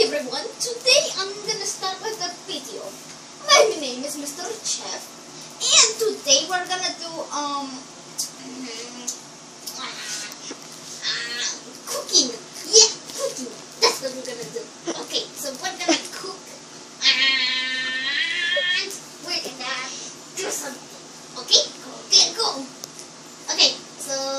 everyone, today I'm gonna start with the video. My name is Mr. Chef, and today we're gonna do cooking. Yeah, cooking. That's what we're gonna do. Okay, so we're gonna cook and we're gonna do something. Okay, go. Okay, so